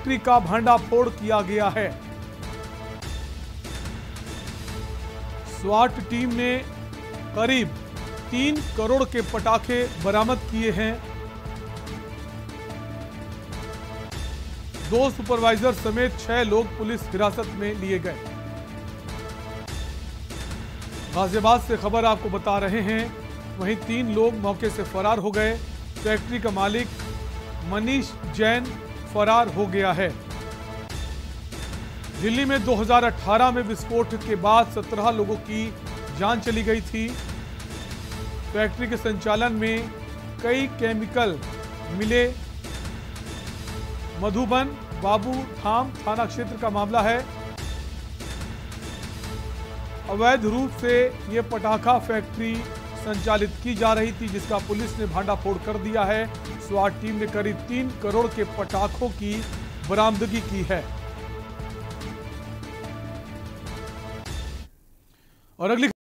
Factory का भंडाफोड़ किया गया है। स्वाट टीम ने करीब 3 करोड़ के पटाखे बरामद किए हैं। 2 सुपरवाइजर समेत 6 लोग पुलिस हिरासत में लिए गए। गाजियाबाद से खबर आपको बता रहे हैं, वहीं 3 लोग मौके से फरार हो गए। फैक्ट्री का मालिक मनीष जैन फरार हो गया है। दिल्ली में 2018 में विस्फोट के बाद 17 लोगों की जान चली गई थी। फैक्ट्री के संचालन में कई केमिकल मिले। मधुबन बाबू धाम थाना क्षेत्र का मामला है। अवैध रूप से यह पटाखा फैक्ट्री संचालित की जा रही थी, जिसका पुलिस ने भांडाफोड़ कर दिया है। स्वाट टीम ने करीब 3 करोड़ के पटाखों की बरामदगी की है। और अगली